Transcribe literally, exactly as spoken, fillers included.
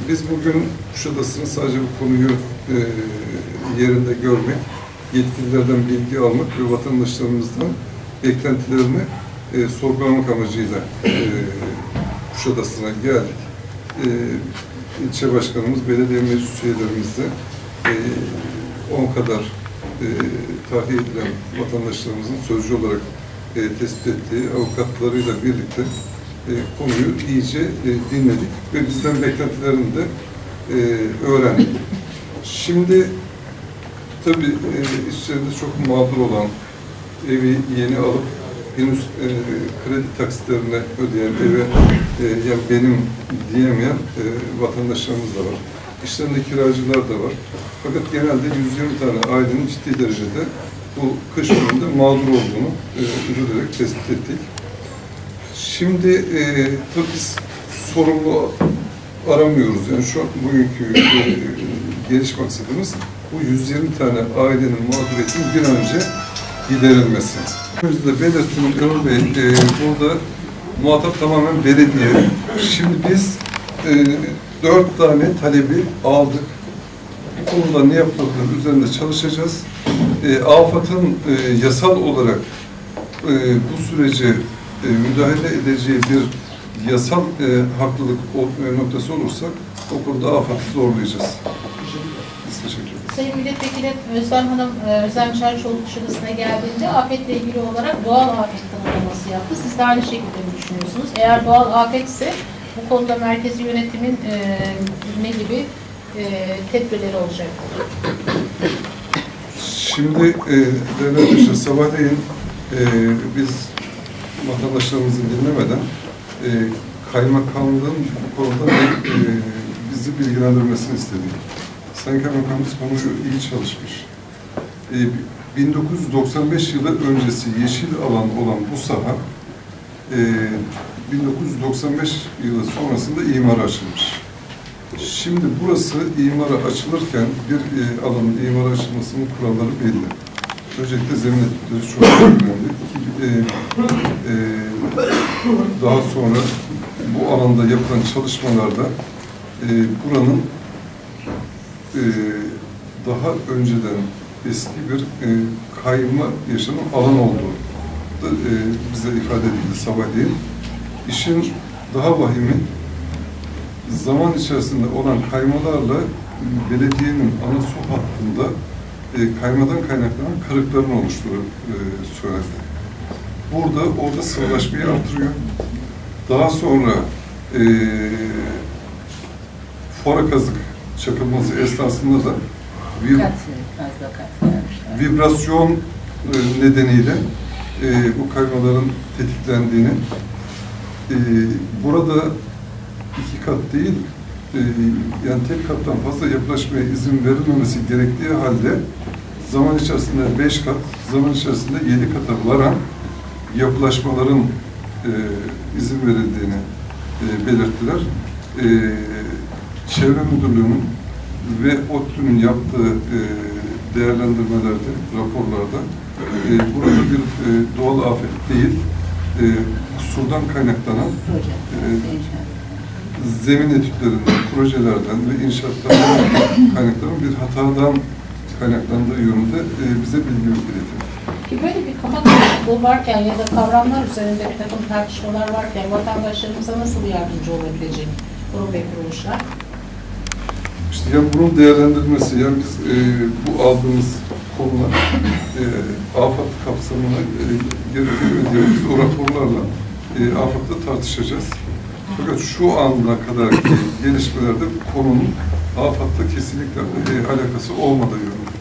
biz bugün Kuşadası'nın sadece bu konuyu e, yerinde görmek, yetkililerden bilgi almak ve vatandaşlarımızdan beklentilerini e, sorgulamak amacıyla e, Kuşadası'na geldik. E, ilçe başkanımız, belediye meclis üyelerimizle e, on kadar e, tahliye edilen vatandaşlarımızın sözcü olarak e, tespit ettiği avukatlarıyla birlikte e, konuyu iyice e, dinledik ve bizden beklentilerini de e, öğrendik. Şimdi tabii e, işlerinde çok mağdur olan, evi yeni alıp henüz e, kredi taksitlerini ödeyen, eve e, yani benim diyemeyen e, vatandaşlarımız da var. İşlerinde kiracılar da var. Fakat genelde yüz yirmi tane ailenin ciddi derecede bu kış döneminde mağdur olduğunu e, üzülerek tespit ettik. Şimdi e, tabii biz sorumlu aramıyoruz. Yani şu an bugünkü e, geliş maksadımız bu yüz yirmi tane ailenin mağduriyetinin bir an önce giderilmesi. Önümüzde belirttiğim Ömür Bey, e, burada muhatap tamamen belediye. Şimdi biz e, dört tane talebi aldık. Bu konuda ne yapıldığı üzerinde çalışacağız. E, AFAD'ın e, yasal olarak e, bu sürece e, müdahale edeceği bir yasal e, haklılık e, noktası olursa o konuda AFAD'ı zorlayacağız. Biz teşekkür ederiz. Sayın Milletvekili Özlem Hanım, Özlem Çarşıoğlu Kuşadası'na geldiğinde afetle ilgili olarak doğal afet tanımlaması yaptı. Siz de aynı şekilde mi düşünüyorsunuz? Eğer doğal afetse bu konuda merkezi yönetimin e, ne gibi e, tedbirleri olacaktır? Şimdi e, değerli arkadaşlar, sabahleyin e, biz vatandaşlarımızı dinlemeden e, kaymakamlığın bu konuda e, bizi bilgilendirmesini istedik. Sayın Kaymakamımız konuyu iyi çalışmış. E, bin dokuz yüz doksan beş yılı öncesi yeşil alan olan bu saha e, bin dokuz yüz doksan beş yılı sonrasında imara açılmış. Şimdi burası imara açılırken bir e, alanın imara açılmasının kuralları belli. Öncelikle zemin etkileri çok önemli. E, e, daha sonra bu alanda yapılan çalışmalarda e, buranın e, daha önceden eski bir e, kayma yaşanan alan olduğu da e, bize ifade edildi sabahleyin. İşin daha vahimi, zaman içerisinde olan kaymalarla belediyenin ana su hattında e, kaymadan kaynaklanan kırıkların oluştuğu e, söyledi. Burada, orada sıvılaşmayı artırıyor. Daha sonra e, fora kazık çakılması esnasında da vib vibrasyon e, nedeniyle e, bu kaymaların tetiklendiğini, e, burada iki kat değil, e, yani tek kattan fazla yapılaşmaya izin verilmemesi gerektiği halde zaman içerisinde beş kat, zaman içerisinde yedi kata varan yapılaşmaların e, izin verildiğini e, belirttiler. E, Çevre Müdürlüğü'nün ve ODTÜ'nün yaptığı e, değerlendirmelerde, raporlarda e, burada bir e, doğal afet değil, e, kusurdan kaynaklanan e, zemin etütlerinden, projelerden ve inşaatlardan kaynaklanan bir hatadan kaynaklandığı yönünde e, bize bilgi iletildi. Ki böyle bir kafa karışıklığı varken ya da kavramlar üzerinde bir takım tartışmalar varken vatandaşlarımıza nasıl yardımcı olabilecek kurum ve kuruluşlar? İşte yani bunun değerlendirilmesi, yani biz e, bu aldığımız konular e, AFAD kapsamına e, gerekiyor. Biz o raporlarla e, AFAD'da tartışacağız. Fakat şu ana kadarki gelişmelerde konunun AFAD'la kesinlikle e, alakası olmadığı yönünde.